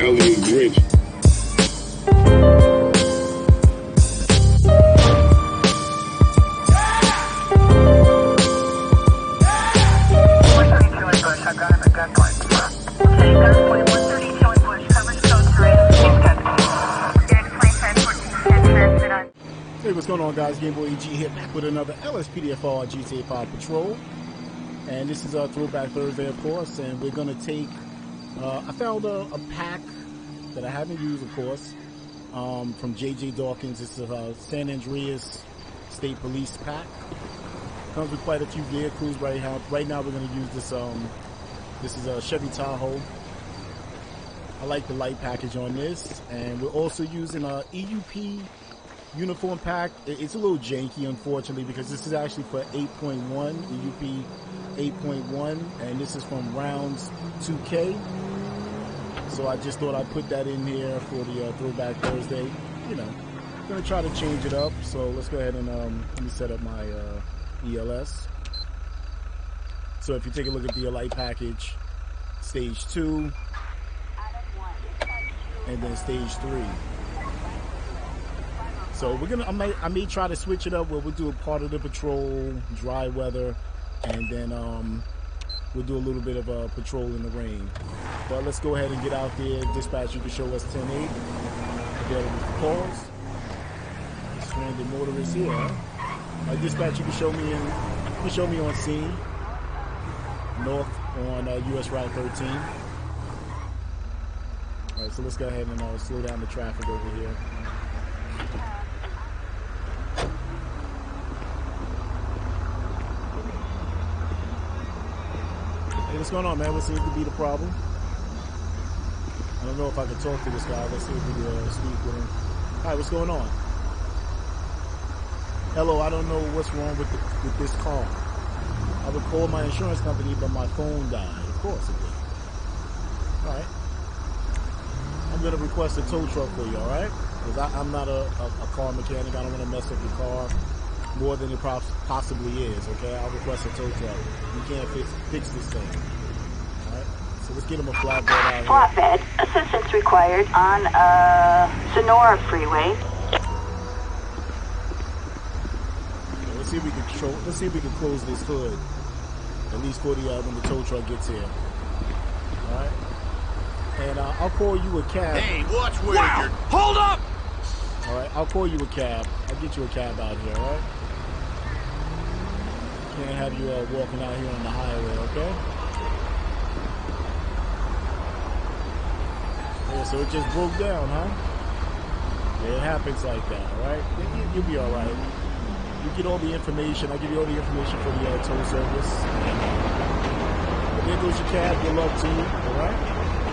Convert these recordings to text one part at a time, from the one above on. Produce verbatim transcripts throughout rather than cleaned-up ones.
Alien Grinch. Hey, what's going on, guys? Game Boy E G here, back with another L S P D F R G T A five Patrol. And this is our Throwback Thursday, of course, and we're going to take, uh, I found a, a pack that I haven't used, of course, um, from J J Dawkins. It's a uh, San Andreas State Police pack. Comes with quite a few vehicles right now. Right now we're going to use this, um, this is a Chevy Tahoe. I like the light package on this, and we're also using a E U P uniform pack. It's a little janky, unfortunately, because this is actually for eight point one, E U P eight point one, and this is from Rounds two K. So I just thought I'd put that in here for the uh, Throwback Thursday. You know, I'm gonna try to change it up. So let's go ahead and um, let me set up my uh, E L S. So if you take a look at the light package, stage two, and then stage three. So we're gonna, I may, I may try to switch it up where we'll do a part of the patrol, dry weather, and then um, we'll do a little bit of a patrol in the rain. But let's go ahead and get out there. Dispatch, you can show us ten eight. Available for calls. Stranded motorist here. Uh, dispatch, you can show me in, you can show me on scene. North on uh, U S Route thirteen. All right, so let's go ahead and uh, slow down the traffic over here. Hey, what's going on, man? What seems to be the problem? I don't know if I can talk to this guy. Let's see if we can uh, speak with him. Hi, what's going on? Hello, I don't know what's wrong with the, with this call. I would call my insurance company, but my phone died. Of course it did. All right. I'm going to request a tow truck for you, all right? Because I'm not a, a, a car mechanic. I don't want to mess up your car more than it possibly is, okay? I'll request a tow truck. You can't fix, fix this thing, all right? So let's get him a flatbed out here. Flatbed, assistance required on uh, Sonora Freeway. Okay, let's see if we can control, let's see if we can close this hood, at least for the, uh, when the tow truck gets here, all right? And uh, I'll call you a cab. Hey, watch where wow. you're... Hold up! All right, I'll call you a cab. I'll get you a cab out here, all right? Can't have you uh, walking out here on the highway, okay? Yeah, so it just broke down, huh? Yeah, it happens like that, all right? You, you'll be all right. You get all the information. I'll give you all the information for the uh, tow service. But there goes your cab. Good luck to you, all right?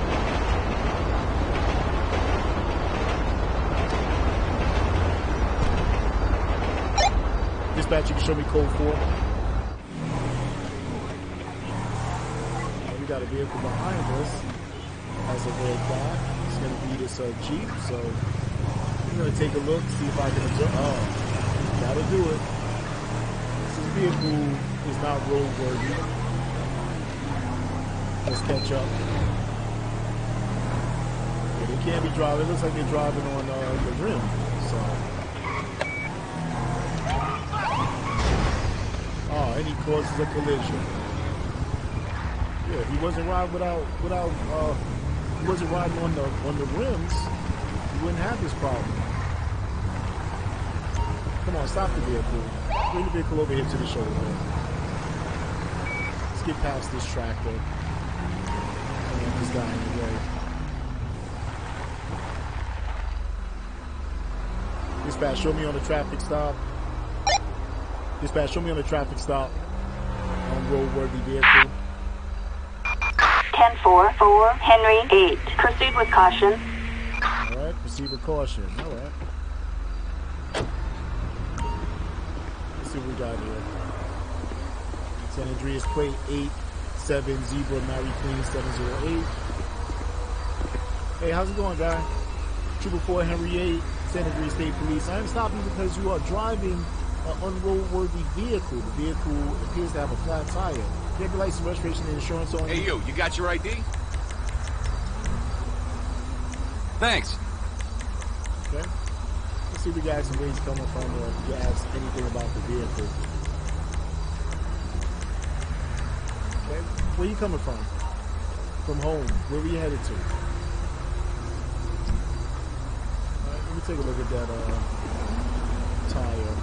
Dispatch, you can show me code four. We got a vehicle behind us. Has a red dot. It's going to be this uh, Jeep. So I'm going to take a look, see if I can adjust. Oh, that'll do it. This vehicle is not roadworthy. Let's catch up. Yeah, they can't be driving. It looks like they're driving on uh, the rim. So. Oh, and he causes a collision. Yeah, if he wasn't riding without without uh he wasn't riding on the on the rims, he wouldn't have this problem. Come on, stop the vehicle. Bring the vehicle over here to the shoulder. Let's get past this tractor. And this guy in the way. Dispatch, show me on the traffic stop. Dispatch, show me on the traffic stop on roadworthy vehicle. ten four four, Henry eight. Proceed with caution. All right, proceed with caution. All right. Let's see what we got here. San Andreas plate eight seven Zebra Mary Queen seven zero eight. Hey, how's it going, guy? Triple four Henry eight, San Andreas State Police. I am stopping because you are driving an unroadworthy vehicle. The vehicle appears to have a flat tire. You have your license, registration, and insurance on you? Hey, you, you got your I D? Thanks. Okay. Let's see if we got some ways coming from, or if you ask anything about the vehicle. Okay. Where you coming from? From home. Where were you headed to? Alright, let me take a look at that uh, tire.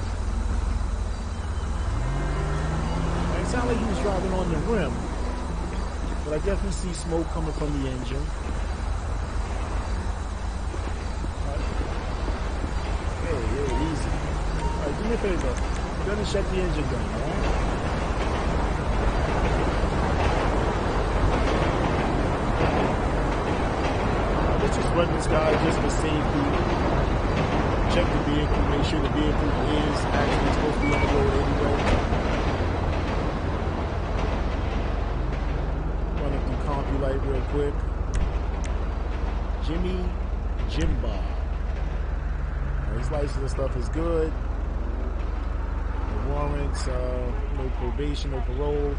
It sounded like he was driving on the rim, but I definitely see smoke coming from the engine. Right. Hey, hey, easy. Alright, do me a favor. Go ahead and shut the engine down, alright? Let's just run this guy just for safety. Check the vehicle, make sure the vehicle is actually supposed to be on the road anyway. Light real quick. Jimmy Jimba. His license and stuff is good. No warrants, uh, no probation, no parole.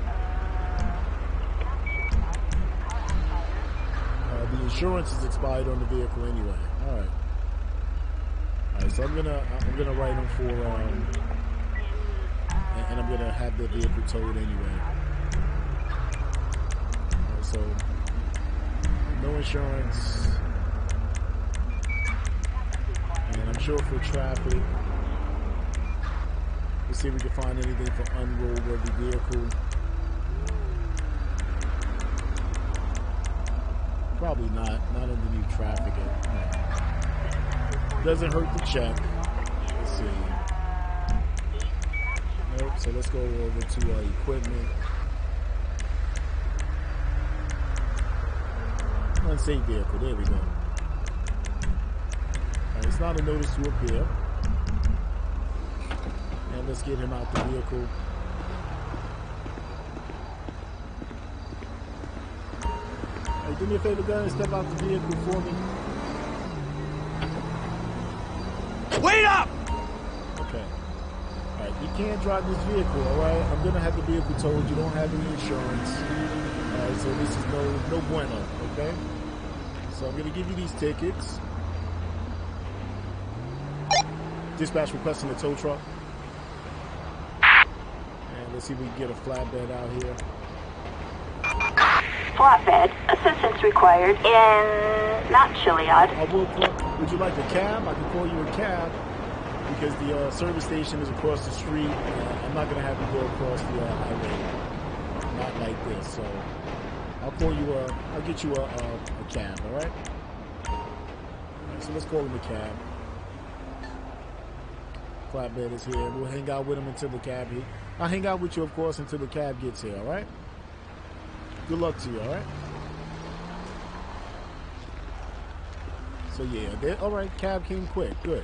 Uh, the insurance is expired on the vehicle anyway. All right. All right. So I'm gonna I'm gonna write him for um, and, and I'm gonna have the vehicle towed anyway. So, no insurance, and I'm sure for traffic, let's see if we can find anything for unroadworthy vehicle. Probably not, not underneath traffic. No. Doesn't hurt to check. Let's see. Nope, so let's go over to our equipment. Unsafe vehicle, there we go. Right, it's not a notice to appear. And let's get him out the vehicle. Hey, do me a favor, gun, and step out the vehicle for me. Wait up! Okay. Alright, you can't drive this vehicle, alright? I'm gonna have the vehicle towed. You don't have any insurance. Alright, so this is no no bueno, okay? So I'm going to give you these tickets. Dispatch requesting a tow truck. And let's see if we can get a flatbed out here. Flatbed. Assistance required in not Chiliad. I will call, would you like a cab? I can call you a cab because the uh, service station is across the street. Uh, I'm not going to have you go across the uh, highway. Not like this, so... I'll call you a, I'll get you a, a, a cab, all right? All right? So let's call him a cab. Flatbed is here. We'll hang out with him until the cab hit. I'll hang out with you, of course, until the cab gets here, all right? Good luck to you, all right? So yeah, all right, cab came quick, good.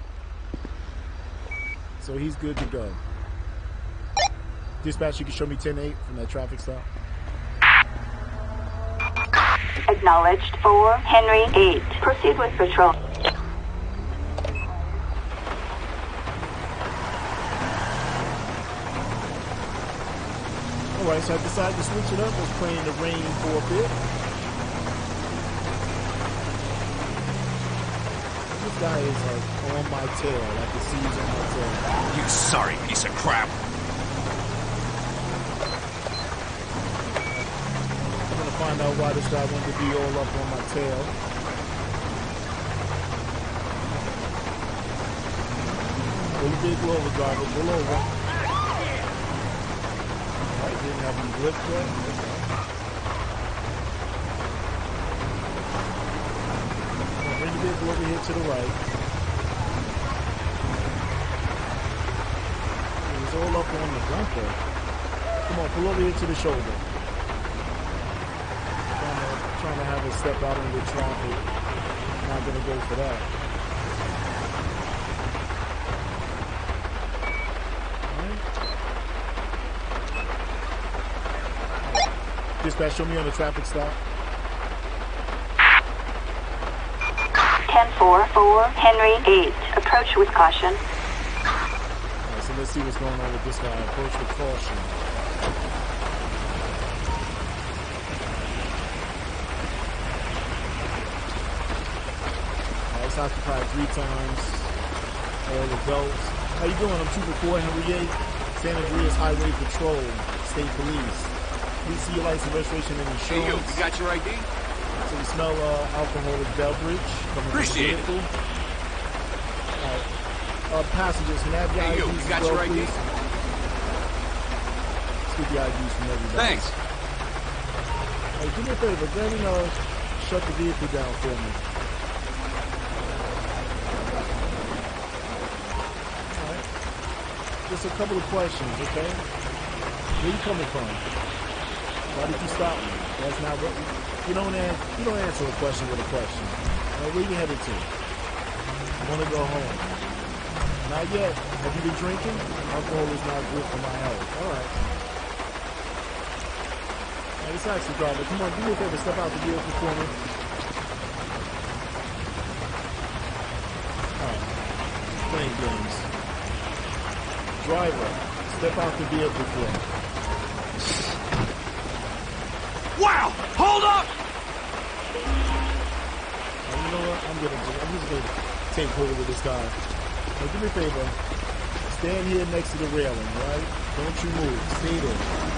So he's good to go. Dispatch, you can show me ten eight from that traffic stop. Acknowledged for Henry eight. Proceed with patrol. Alright, so I decided to switch it up. I was playing the rain for a bit. This guy is like on my tail. I can see he's on my tail. You sorry piece of crap. Find out why this guy wanted to be all up on my tail. Pull a big lower, driver. Pull over. Alright, didn't have any grip yet. Bring the vehicle over here to the right. It was all up on the bumper. Come on, pull over here to the shoulder. Trying to have it step out into traffic. Not going to go for that. Right. Dispatch, show me on the traffic stop. ten four for Henry eight. Approach with caution. Alright, so let's see what's going on with this guy. Approach with caution. It's occupied three times. All adults. How you doing? I'm Trooper four, Henry eight, San Andreas Highway Patrol, State Police. Please see your license, registration, and insurance. Hey, you, you got your I D? So we smell uh, alcoholic beverage coming Appreciate from the vehicle. All right. Uh, passengers, can I have your Hey, I Ds you, you as got well, your I D? please? Let's get the I Ds from everybody. Thanks. Hey, do me a favor, go ahead and uh, shut the vehicle down for me. Alright. Just a couple of questions, okay? Where you coming from? Why did you stop me? That's not what you don't answer. You don't answer a question with a question. Alright, where you headed to? I want to go home. Not yet. Have you been drinking? Alcohol is not good for my health. Alright. Hey, it's taxi driver. Come on, do me a favor. Step out the vehicle for me. Alright. Playing games. Driver, step out the vehicle for me. Wow! Hold up! Oh, you know what? I'm gonna do. I'm just gonna take hold of this guy. Hey, do me a favor. Stand here next to the railing, right? Don't you move. Stay there.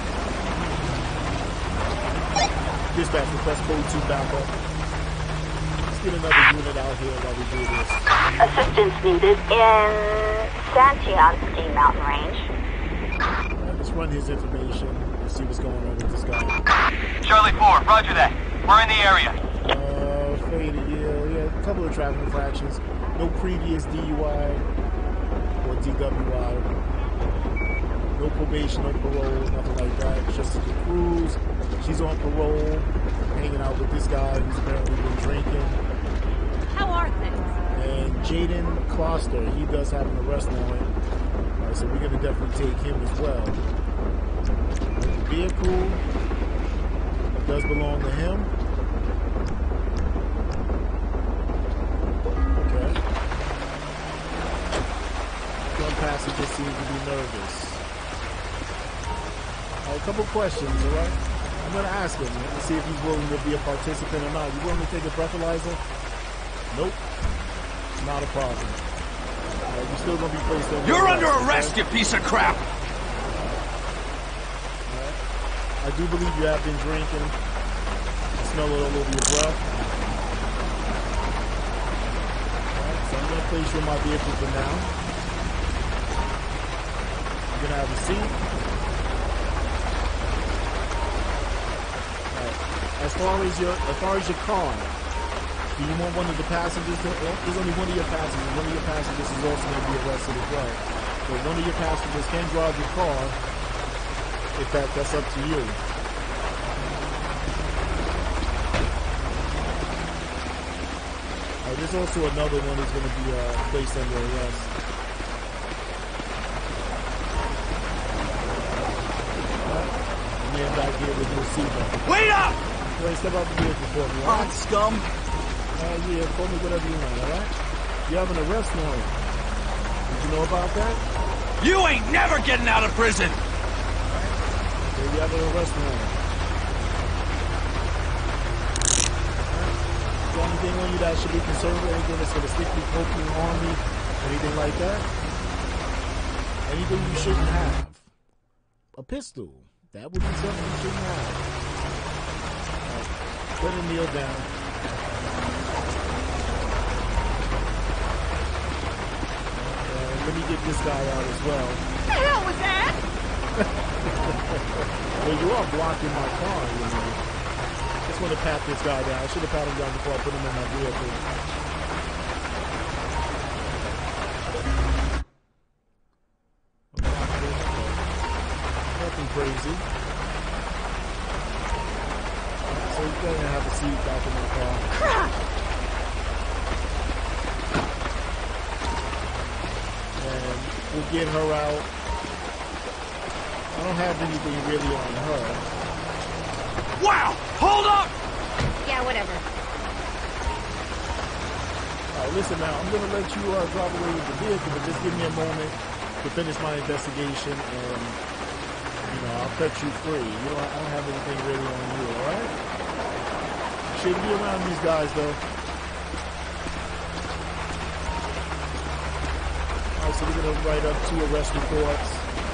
Dispatch, request code two backup. Let's get another unit out here while we do this. Assistance needed in Santiago Mountain Range. Alright, let's run his information and see what's going on with this guy. Charlie four, roger that. We're in the area. Uh, faded, yeah, yeah, a couple of traffic infractions. No previous D U I or D W I. No probation, no parole, nothing like that. Just the cruise. She's on parole, hanging out with this guy who's apparently been drinking. How are things? And Jaden Kloster, he does have an arrest warrant. All right, so we're going to definitely take him as well. The vehicle does belong to him. Okay. One passenger seems to be nervous. All right, a couple questions, all right? I'm going to ask him to see if he's willing to be a participant or not. You willing to take a breathalyzer? Nope. Not a problem. All right, you're still going to be placed under You're arrest, under arrest, okay? you piece of crap! All right. I do believe you have been drinking. I smell it all over your breath. All right, so I'm going to place you in my vehicle for now. You're going to have a seat. As far as your, as far as your car, do you want one of the passengers to, well, there's only one of your passengers, one of your passengers is also going to be arrested as well. So one of your passengers can drive your car, if that, that's up to you. Uh, there's also another one that's going to be uh, placed under arrest. Alright, and then back here with your seatbelt. Wait up! Go ahead, step out the vehicle for me, Come alright? on, scum! Uh, yeah, call me whatever you want, alright? You have an arrest warrant. Did you know about that? You ain't never getting out of prison! Okay, you have an arrest warrant. Alright? Is there anything on you that I should be concerned with? Anything that's gonna stick me, poke me, harm me? Anything like that? Anything you shouldn't have? A pistol. That would be something you shouldn't have. Alright, go ahead and kneel down. Let me get this guy out as well. What the hell was that? Well, you are blocking my car, you know. Just want to pat this guy down. I should have patted him down before I put him in my vehicle. Nothing crazy. So he's going to have a seat back in my car. Crap! And we'll get her out. I don't have anything really on her. Wow! Hold up! Yeah, whatever. Alright, listen now, I'm gonna let you uh, drive away with the vehicle, but just give me a moment to finish my investigation and, you know, I'll cut you free. You know, I don't have anything really on you, alright? Shouldn't be around these guys though. Alright, so we're gonna write up two arrest reports.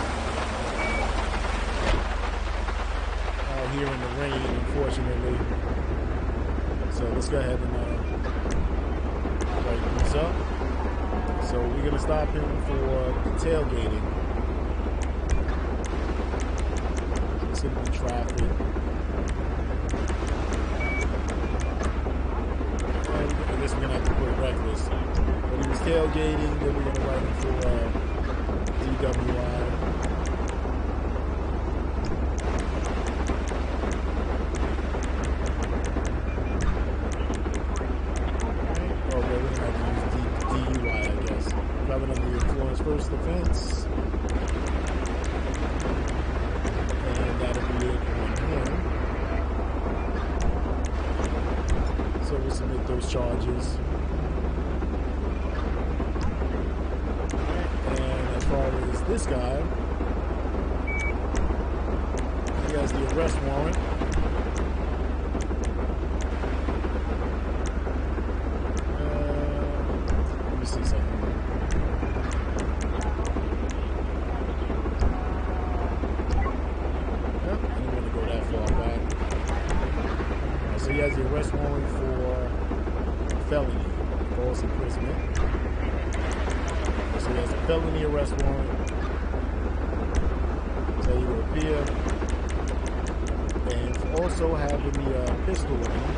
Out here in the rain, unfortunately. So let's go ahead and uh, write this up. So we're gonna stop him for the tailgating. It's gonna be traffic. And I guess we're gonna have to put reckless. But he was tailgating, then we're gonna write him for uh, D W I. Oh, well, we're gonna have to use D U I, I guess. Driving under the influence first offense. And that'll be it on him. So we'll submit those charges. And as far as this guy, he has the arrest warrant. Uh, let me see something. Yep, I didn't want to go that far back. So he has the arrest warrant for felony, false imprisonment. So he has a felony arrest warrant. So he will appear. And also having the uh, pistol on him.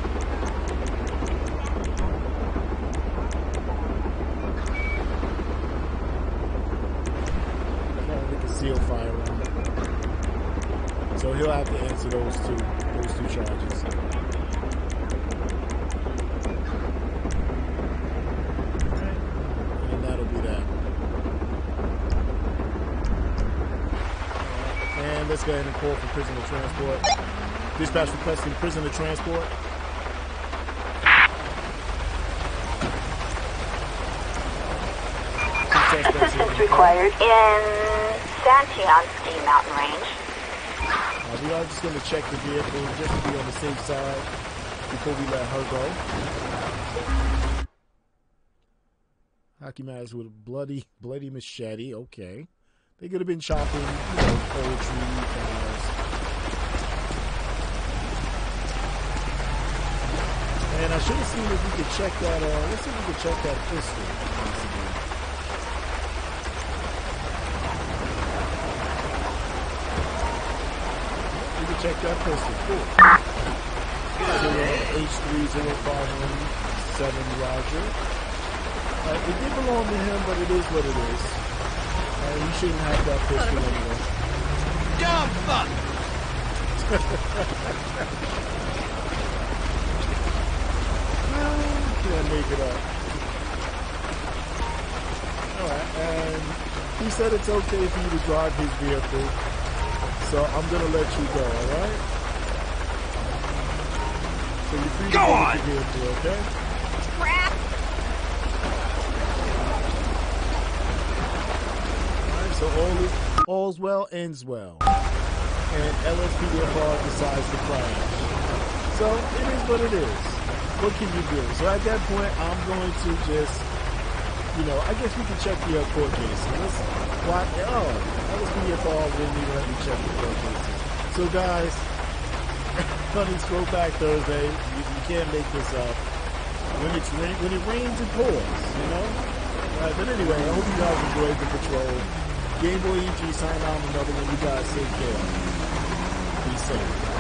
And the concealed firearm. So he'll have to answer those two, those two charges. And that'll be that. And let's go ahead and call for prisoner transport. Dispatch requesting prisoner transport. Assistance required in Santian Ski Mountain Range. Uh, we are just going to check the vehicle just to be on the safe side before we let her go. Hockey mask with a bloody, bloody machete. Okay. They could have been chopping, you know, poultry, cows. And I should have seen if we could check that, uh, let's see if we could check that pistol. We can check that pistol. Cool. H three zero five one seven Roger. Uh, it did belong to him, but it is what it is. Uh, he shouldn't have that pistol anyway. Dumb fuck! Can't make it up. Alright, and he said it's okay for you to drive his vehicle, so I'm gonna let you go, alright? So you're free to go go on! with your vehicle, okay? Crap! Alright, so all is, all's well ends well. And L S P D F R decides to crash. So it is what it is. What can you do? So at that point, I'm going to just, you know, I guess we can check the uh, court cases. Let's, why, oh, L S P D F R wouldn't even let me check the court cases. So guys, on this Throwback Thursday, you, you can't make this up. When it's rain, when it rains, it pours, you know? Right, but anyway, I hope you guys enjoyed the patrol. Game Boy E G sign out another one. You guys take care. Be safe.